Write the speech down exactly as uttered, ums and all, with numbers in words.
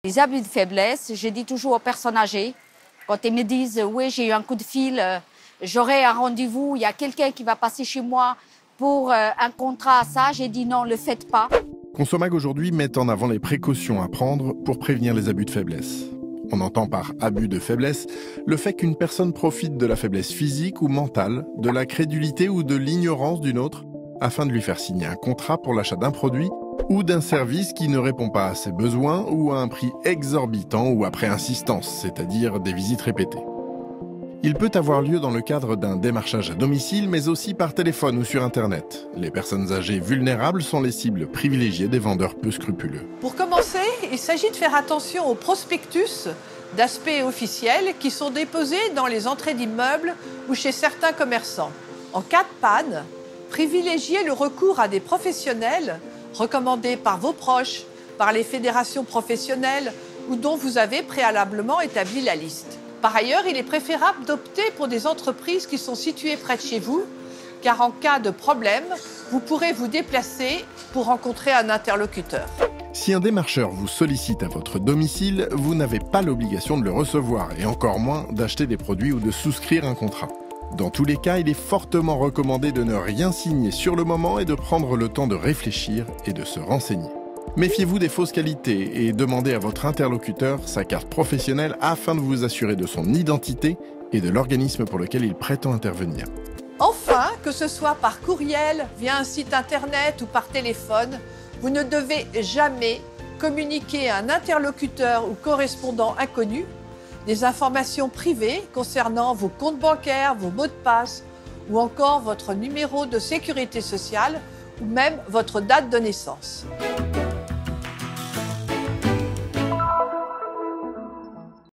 Les abus de faiblesse, je dis toujours aux personnes âgées, quand ils me disent « oui, j'ai eu un coup de fil, euh, j'aurai un rendez-vous, il y a quelqu'un qui va passer chez moi pour euh, un contrat à ça », j'ai dit « non, ne le faites pas ». Consomag aujourd'hui met en avant les précautions à prendre pour prévenir les abus de faiblesse. On entend par abus de faiblesse le fait qu'une personne profite de la faiblesse physique ou mentale, de la crédulité ou de l'ignorance d'une autre, afin de lui faire signer un contrat pour l'achat d'un produit ou d'un service qui ne répond pas à ses besoins ou à un prix exorbitant ou après insistance, c'est-à-dire des visites répétées. Il peut avoir lieu dans le cadre d'un démarchage à domicile, mais aussi par téléphone ou sur Internet. Les personnes âgées vulnérables sont les cibles privilégiées des vendeurs peu scrupuleux. Pour commencer, il s'agit de faire attention aux prospectus d'aspect officiel qui sont déposés dans les entrées d'immeubles ou chez certains commerçants. En cas de panne, privilégiez le recours à des professionnels recommandés par vos proches, par les fédérations professionnelles ou dont vous avez préalablement établi la liste. Par ailleurs, il est préférable d'opter pour des entreprises qui sont situées près de chez vous, car en cas de problème, vous pourrez vous déplacer pour rencontrer un interlocuteur. Si un démarcheur vous sollicite à votre domicile, vous n'avez pas l'obligation de le recevoir et encore moins d'acheter des produits ou de souscrire un contrat. Dans tous les cas, il est fortement recommandé de ne rien signer sur le moment et de prendre le temps de réfléchir et de se renseigner. Méfiez-vous des fausses qualités et demandez à votre interlocuteur sa carte professionnelle afin de vous assurer de son identité et de l'organisme pour lequel il prétend intervenir. Enfin, que ce soit par courriel, via un site internet ou par téléphone, vous ne devez jamais communiquer à un interlocuteur ou correspondant inconnu des informations privées concernant vos comptes bancaires, vos mots de passe ou encore votre numéro de sécurité sociale ou même votre date de naissance.